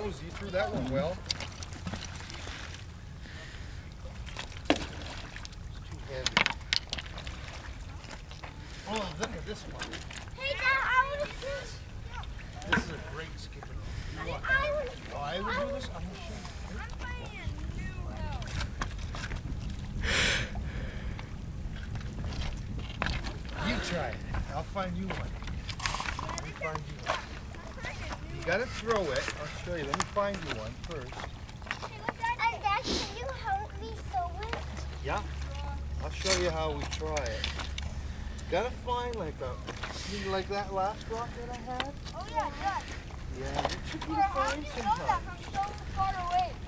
was, you threw that one well. It's too heavy. Oh, look at this one. Hey, Dad, I want to fish. This is a great skipping rope. I want to. Oh, I would do this? I'm going to show you. I'm playing new house. You try it. I'll find you one. Let me find you one. You gotta throw it. I'll show you. Let me find you one first. And Dad, can you help me sew it? Yeah. I'll show you how we try it. Gotta find like that last rock that I had. Oh yeah, good. Yeah, it should be How do fine you know that sometimes. from so far away?